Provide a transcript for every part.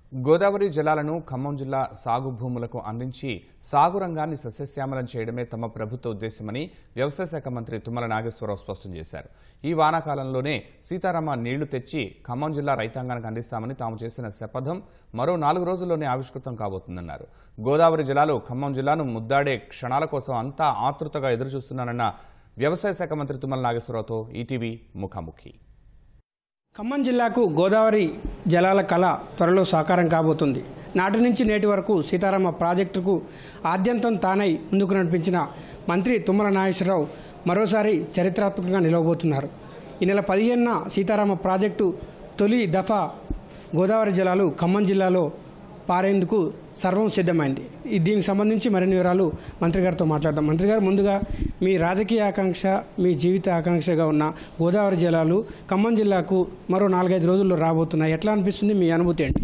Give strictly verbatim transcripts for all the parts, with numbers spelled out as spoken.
గోదావరి జలాలను ఖమ్మం జిల్లా సాగు భూములకు అందించి సాగు రంగాన్ని సస్యశ్యామలం చేయడమే తమ ప్రభుత్వ ఉద్దేశమని వ్యవసాయ శాఖ మంత్రి తుమ్మల నాగేశ్వరరావు స్పష్టం చేశారు. ఈ వానాకాలంలోనే సీతారామ నీళ్లు తెచ్చి ఖమ్మం జిల్లా రైతాంగానికి అందిస్తామని తాము చేసిన శపథం మరో నాలుగు రోజుల్లోనే ఆవిష్కృతం కాబోతుందన్నారు. గోదావరి జలాలు ఖమ్మం జిల్లాను ముద్దాడే క్షణాల కోసం అంతా ఆతృతగా ఎదురుచూస్తున్నారన్న వ్యవసాయ శాఖ మంత్రి తుమ్మల నాగేశ్వరరావుతో ఈటీవీ ముఖాముఖి. ఖమ్మం జిల్లాకు గోదావరి జలాల కళ త్వరలో సాకారం కాబోతుంది. నాటి నుంచి నేటి వరకు సీతారామ ప్రాజెక్టుకు ఆద్యంతం తానై ముందుకు నడిపించిన మంత్రి తుమ్మల నాగేశ్వరరావు మరోసారి చరిత్రాత్మకంగా నిలవబోతున్నారు. ఈ నెల పదిహేనున సీతారామ ప్రాజెక్టు తొలి దఫా గోదావరి జలాలు ఖమ్మం జిల్లాలో పారేందుకు సర్వం సిద్ధమైంది. దీనికి సంబంధించి మరిన్ని వివరాలు మంత్రి గారితో మాట్లాడదాం. మంత్రి గారు, ముందుగా మీ రాజకీయ ఆకాంక్ష, మీ జీవిత ఆకాంక్షగా ఉన్న గోదావరి జలాలు ఖమ్మం జిల్లాకు మరో నాలుగైదు రోజుల్లో రాబోతున్నాయి. ఎట్లా అనిపిస్తుంది? మీ అనుభూతి ఏంటి?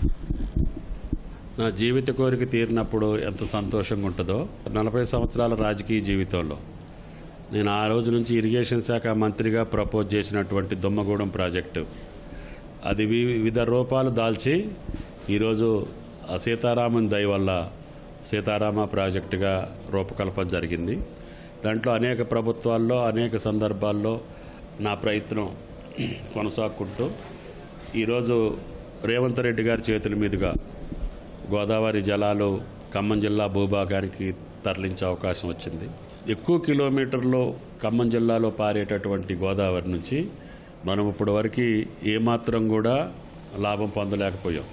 నా జీవిత కోరిక తీరినప్పుడు ఎంత సంతోషంగా ఉంటుందో నలభై సంవత్సరాల రాజకీయ జీవితంలో నేను ఆ రోజు నుంచి ఇరిగేషన్ శాఖ మంత్రిగా ప్రపోజ్ చేసినటువంటి దుమ్మగూడెం ప్రాజెక్టు అది వివిధ రూపాలు దాల్చి ఈరోజు సీతారామన్ దయ వల్ల సీతారామ ప్రాజెక్టుగా రూపకల్పన జరిగింది. దాంట్లో అనేక ప్రభుత్వాల్లో అనేక సందర్భాల్లో నా ప్రయత్నం కొనసాగుకుంటూ ఈరోజు రేవంత్ రెడ్డి గారి చేతుల మీదుగా గోదావరి జలాలు ఖమ్మం జిల్లా భూభాగానికి తరలించే అవకాశం వచ్చింది. ఎక్కువ కిలోమీటర్లు ఖమ్మం జిల్లాలో పారేటటువంటి గోదావరి నుంచి మనం ఇప్పటి వరకు ఏమాత్రం కూడా లాభం పొందలేకపోయాం.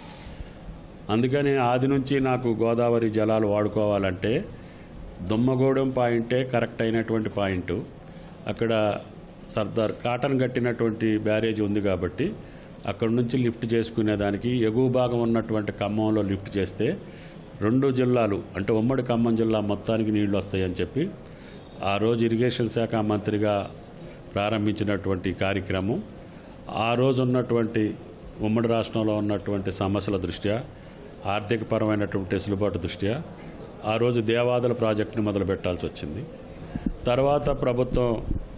అందుకని ఆది నుంచి నాకు గోదావరి జలాలు వాడుకోవాలంటే దుమ్మగూడెం పాయింటే కరెక్ట్ అయినటువంటి పాయింట్. అక్కడ సర్దార్ కాటన్ కట్టినటువంటి బ్యారేజ్ ఉంది కాబట్టి అక్కడ నుంచి లిఫ్ట్ చేసుకునేదానికి ఎగువ భాగం ఉన్నటువంటి ఖమ్మంలో లిఫ్ట్ చేస్తే రెండు జిల్లాలు అంటే ఉమ్మడి ఖమ్మం జిల్లా మొత్తానికి నీళ్లు వస్తాయని చెప్పి ఆ రోజు ఇరిగేషన్ శాఖ మంత్రిగా ప్రారంభించినటువంటి కార్యక్రమం ఆ రోజు ఉన్నటువంటి ఉమ్మడి రాష్ట్రంలో ఉన్నటువంటి సమస్యల దృష్ట్యా ఆర్థికపరమైనటువంటి వెసులుబాటు దృష్ట్యా ఆ రోజు దేవాదుల ప్రాజెక్టుని మొదలు పెట్టాల్సి వచ్చింది. తర్వాత ప్రభుత్వం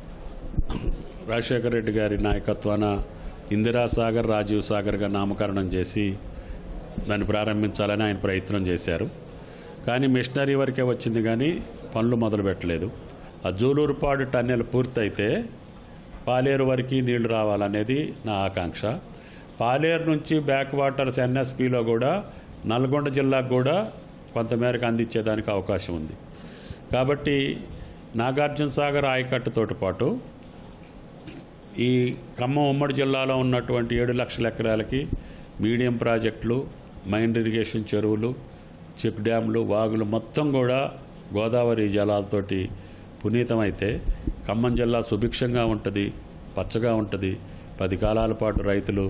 రాజశేఖర రెడ్డి గారి నాయకత్వాన ఇందిరాసాగర్, రాజీవ్ సాగర్గా నామకరణం చేసి దాన్ని ప్రారంభించాలని ఆయన ప్రయత్నం చేశారు. కానీ మిషనరీ వరకే వచ్చింది, కానీ పనులు మొదలు పెట్టలేదు. ఆ జూలూరుపాడు టన్నెల్ పూర్తయితే పాలేరు వరకు నీళ్లు రావాలనేది నా ఆకాంక్ష. పాలేరు నుంచి బ్యాక్ వాటర్స్ ఎన్ఎస్పిలో కూడా నల్గొండ జిల్లాకు కూడా కొంతమేరకు అందించేదానికి అవకాశం ఉంది. కాబట్టి నాగార్జున సాగర్ ఆయకట్టుతో పాటు ఈ ఖమ్మం ఉమ్మడి జిల్లాలో ఉన్నటువంటి ఏడు లక్షల ఎకరాలకి మీడియం ప్రాజెక్టులు, మైన్ ఇరిగేషన్ చెరువులు, చెక్ డ్యాములు, వాగులు మొత్తం కూడా గోదావరి జలాలతోటి పునీతమైతే ఖమ్మం జిల్లా సుభిక్షంగా ఉంటుంది, పచ్చగా ఉంటుంది. పది కాలాల పాటు రైతులు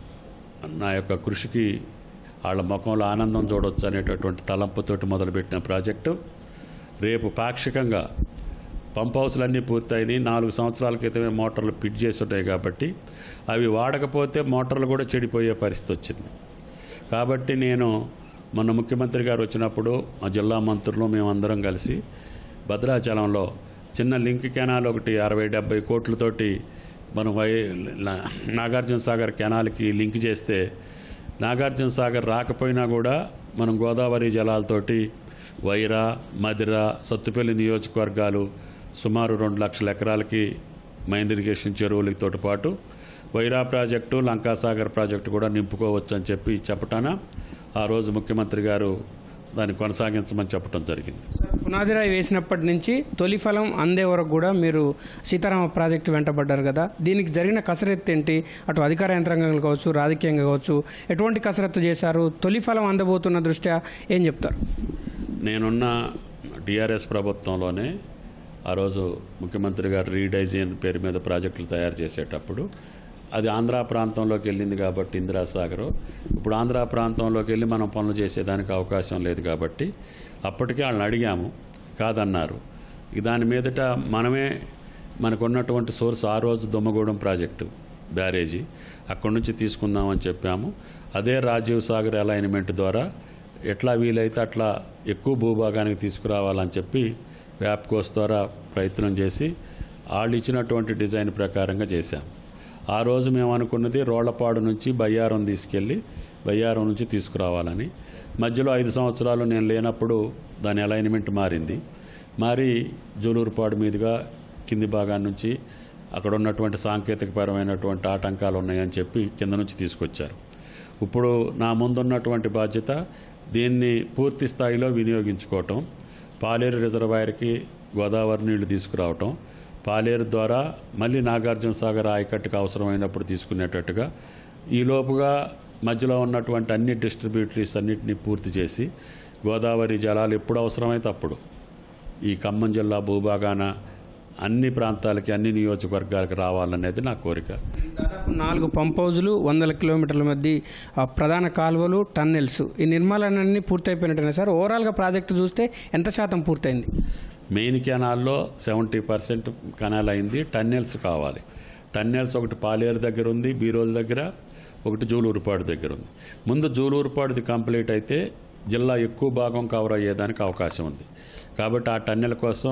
నా యొక్క కృషికి వాళ్ళ ముఖంలో ఆనందం చూడవచ్చు అనేటటువంటి తలంపుతోటి మొదలుపెట్టిన ప్రాజెక్టు రేపు పాక్షికంగా పంప్ హౌస్లన్నీ పూర్తయినాయి. నాలుగు సంవత్సరాల క్రితమే మోటార్లు ఫిట్ చేసి ఉంటాయి కాబట్టి అవి వాడకపోతే మోటార్లు కూడా చెడిపోయే పరిస్థితి వచ్చింది. కాబట్టి నేను మొన్న ముఖ్యమంత్రి గారు వచ్చినప్పుడు మా జిల్లా మంత్రులు మేమందరం కలిసి భద్రాచలంలో చిన్న లింక్ కెనాల్ ఒకటి అరవై డెబ్బై కోట్లతోటి మనం వై నాగార్జున సాగర్ కెనాల్కి లింక్ చేస్తే నాగార్జున సాగర్ రాకపోయినా కూడా మనం గోదావరి జలాలతోటి వైరా, మదిర, సత్తుపల్లి నియోజకవర్గాలు సుమారు రెండు లక్షల ఎకరాలకి మైన్ ఇరిగేషన్ చెరువులతో పాటు వైరా ప్రాజెక్టు, లంకాసాగర్ ప్రాజెక్టు కూడా నింపుకోవచ్చు అని చెప్పి చెప్పటాన ఆ రోజు ముఖ్యమంత్రి గారు దాన్ని కొనసాగించమని చెప్పడం జరిగింది. పునాదిరాయి వేసినప్పటి నుంచి తొలి ఫలం అందే వరకు కూడా మీరు సీతారామ ప్రాజెక్టు వెంటబడ్డారు కదా, దీనికి జరిగిన కసరత్తు ఏంటి? అటు అధికార యంత్రాంగంగా కావచ్చు, రాజకీయంగా కావచ్చు, ఎటువంటి కసరత్తు చేశారు? తొలి ఫలం అందబోతున్న దృష్ట్యా ఏం చెప్తారు? నేనున్న టీఆర్ఎస్ ప్రభుత్వంలోనే ఆ రోజు ముఖ్యమంత్రి గారు రీడైజన్ పేరు మీద ప్రాజెక్టులు తయారు చేసేటప్పుడు అది ఆంధ్ర ప్రాంతంలోకి వెళ్ళింది కాబట్టి ఇందిరాసాగర్, ఇప్పుడు ఆంధ్ర ప్రాంతంలోకి వెళ్ళి మనం పనులు చేసేదానికి అవకాశం లేదు కాబట్టి అప్పటికే వాళ్ళని అడిగాము, కాదన్నారు. దాని మీదట మనమే మనకున్నటువంటి సోర్స్ ఆ రోజు దుమ్మగూడెం ప్రాజెక్టు బ్యారేజీ అక్కడి నుంచి తీసుకుందామని చెప్పాము. అదే రాజీవ్ సాగర్ అలైన్మెంట్ ద్వారా ఎట్లా వీలైతే అట్లా ఎక్కువ భూభాగానికి తీసుకురావాలని చెప్పి వ్యాప్కోస్ ద్వారా ప్రయత్నం చేసి వాళ్ళు ఇచ్చినటువంటి డిజైన్ ప్రకారంగా చేశాం. ఆ రోజు మేము అనుకున్నది రోళ్లపాడు నుంచి బయ్యారం తీసుకెళ్ళి బయ్యారం నుంచి తీసుకురావాలని. మధ్యలో ఐదు సంవత్సరాలు నేను లేనప్పుడు దాని అలైన్మెంట్ మారింది. మారి జూలూరుపాడు మీదుగా కింది భాగాన్ని నుంచి అక్కడ ఉన్నటువంటి సాంకేతికపరమైనటువంటి ఆటంకాలు ఉన్నాయని చెప్పి కింద నుంచి తీసుకొచ్చారు. ఇప్పుడు నా ముందున్నటువంటి బాధ్యత దీన్ని పూర్తి స్థాయిలో వినియోగించుకోవటం, పాలేరు రిజర్వాయర్కి గోదావరి నీళ్లు తీసుకురావటం, పాలేరు ద్వారా మళ్ళీ నాగార్జున సాగర్ ఆయకట్టుకు అవసరమైనప్పుడు తీసుకునేటట్టుగా, ఈలోపుగా మధ్యలో ఉన్నటువంటి అన్ని డిస్ట్రిబ్యూటరీస్ అన్నింటినీ పూర్తి చేసి గోదావరి జలాలు ఎప్పుడు అవసరమైతే అప్పుడు ఈ ఖమ్మం జిల్లా భూభాగాన అన్ని ప్రాంతాలకి అన్ని నియోజకవర్గాలకు రావాలనేది నా కోరిక. దాదాపు నాలుగు పంప్ హౌజులు, వందల కిలోమీటర్ల మధ్య ప్రధాన కాలువలు, టన్నెల్స్, ఈ నిర్మాణాలన్నీ పూర్తయిపోయినట్టున్నాయి సార్. ఓవరాల్గా ప్రాజెక్టు చూస్తే ఎంత శాతం పూర్తయింది? మెయిన్ కెనాల్లో సెవెంటీ పర్సెంట్ కెనాల్ అయింది. టన్నెల్స్ కావాలి. టన్నెల్స్ ఒకటి పాలేరు దగ్గర ఉంది, బీరోల దగ్గర, ఒకటి జూలూరుపాడు దగ్గర ఉంది. ముందు జూలూరుపాడుది కంప్లీట్ అయితే జిల్లా ఎక్కువ భాగం కవర్ అయ్యేదానికి అవకాశం ఉంది. కాబట్టి ఆ టన్నెల్ కోసం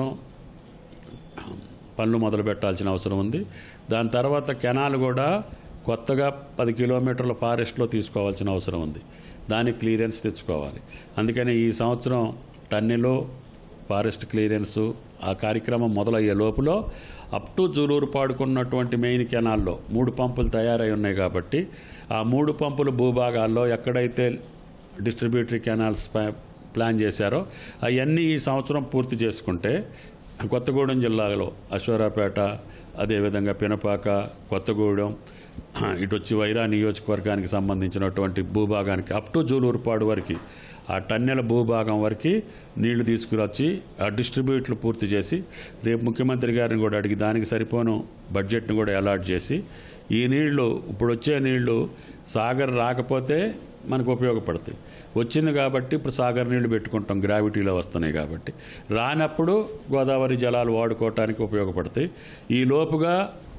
పనులు మొదలు పెట్టాల్సిన అవసరం ఉంది. దాని తర్వాత కెనాల్ కూడా కొత్తగా పది కిలోమీటర్ల ఫారెస్ట్లో తీసుకోవాల్సిన అవసరం ఉంది. దానికి క్లియరెన్స్ తెచ్చుకోవాలి. అందుకని ఈ సంవత్సరం టన్నెలు, ఫారెస్ట్ క్లియరెన్సు ఆ కార్యక్రమం మొదలయ్యే లోపల అప్ టు జూలూరు పాడుకున్నటువంటి మెయిన్ కెనాల్లో మూడు పంపులు తయారై ఉన్నాయి. కాబట్టి ఆ మూడు పంపుల భూభాగాల్లో ఎక్కడైతే డిస్ట్రిబ్యూటరీ కెనాల్స్ ప్లాన్ చేశారో అవన్నీ ఈ సంవత్సరం పూర్తి చేసుకుంటే కొత్తగూడెం జిల్లాలో అశ్వరాపేట, అదేవిధంగా పినపాక, కొత్తగూడెం, ఇటు వచ్చి వైరా నియోజకవర్గానికి సంబంధించినటువంటి భూభాగానికి అప్ టు జూలూరుపాడు వరకు ఆ టన్నెల భూభాగం వరకు నీళ్లు తీసుకురొచ్చి ఆ డిస్ట్రిబ్యూట్లు పూర్తి చేసి రేపు ముఖ్యమంత్రి గారిని కూడా అడిగి దానికి సరిపోను బడ్జెట్ను కూడా అలాట్ చేసి ఈ నీళ్లు ఇప్పుడు వచ్చే నీళ్లు సాగర్ రాకపోతే మనకు ఉపయోగపడతాయి. వచ్చింది కాబట్టి ఇప్పుడు సాగర్ నీళ్లు పెట్టుకుంటాం, గ్రావిటీలో వస్తున్నాయి కాబట్టి. రానప్పుడు గోదావరి జలాలు వాడుకోవటానికి ఉపయోగపడతాయి. ఈ లోపుగా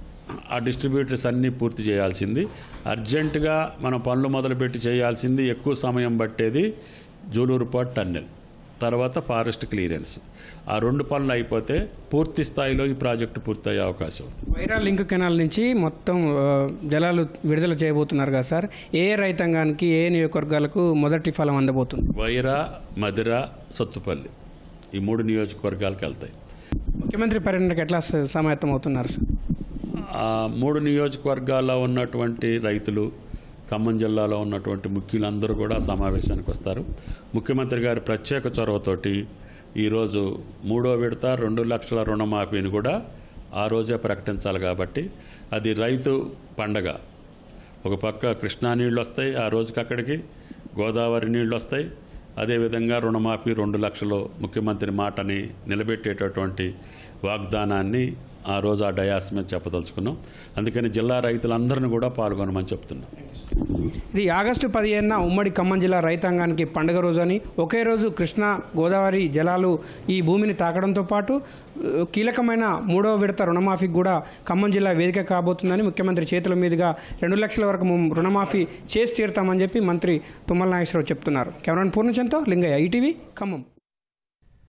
ఆ డిస్ట్రిబ్యూటర్స్ అన్నీ పూర్తి చేయాల్సింది. అర్జెంటుగా మనం పనులు మొదలుపెట్టి చేయాల్సింది, ఎక్కువ సమయం పట్టేది జూలూరుపాడు టన్నెల్, తర్వాత ఫారెస్ట్ క్లియరెన్స్. ఆ రెండు పనులు అయిపోతే పూర్తి స్థాయిలో ఈ ప్రాజెక్టు పూర్తయ్యే అవకాశం ఉంది. వైరా లింక్ కెనాల్ నుంచి మొత్తం జలాలు విడుదల చేయబోతున్నారు కదా సార్, ఏ రైతాంగానికి, ఏ నియోజకవర్గాలకు మొదటి ఫలం అందబోతుంది? వైరా, మధిర, సత్తుపల్లి ఈ మూడు నియోజకవర్గాలకు వెళ్తాయి. ముఖ్యమంత్రి పర్యటనకు ఎట్లా సమాయత్తం అవుతున్నారు సార్? ఆ మూడు నియోజకవర్గాల్లో ఉన్నటువంటి రైతులు, ఖమ్మం జిల్లాలో ఉన్నటువంటి ముఖ్యులందరూ కూడా సమావేశానికి వస్తారు. ముఖ్యమంత్రి గారి ప్రత్యేక చొరవతోటి ఈరోజు మూడో విడత రెండు లక్షల రుణమాఫీని కూడా ఆ రోజే ప్రకటించాలి. కాబట్టి అది రైతు పండగ. ఒక పక్క కృష్ణా నీళ్ళు వస్తాయి, ఆ రోజుకి అక్కడికి గోదావరి నీళ్ళు వస్తాయి. అదేవిధంగా రుణమాఫీ రెండు లక్షలు ముఖ్యమంత్రి మాటని నిలబెట్టేటటువంటి వాగ్దానాన్ని ఆ రోజు ఆ డయాస్ మీద చెప్పదలుచుకున్నాం. అందుకని జిల్లా రైతులందరినీ కూడా పాల్గొనమని చెప్తున్నాం. ఇది ఆగస్టు పదిహేనున ఉమ్మడి ఖమ్మం జిల్లా రైతాంగానికి పండుగ రోజు అని, ఒకే రోజు కృష్ణా గోదావరి జలాలు ఈ భూమిని తాకడంతో పాటు కీలకమైన మూడవ విడత రుణమాఫీకి కూడా ఖమ్మం జిల్లా వేదిక కాబోతుందని ముఖ్యమంత్రి చేతుల మీదుగా రెండు లక్షల వరకు రుణమాఫీ చేసి తీరుతామని చెప్పి మంత్రి తుమ్మల నాగేశ్వరరావు చెప్తున్నారు. కెమెరాన్ పూర్ణచంద్తో లింగయ్య, ఈటీవీ, ఖమ్మం.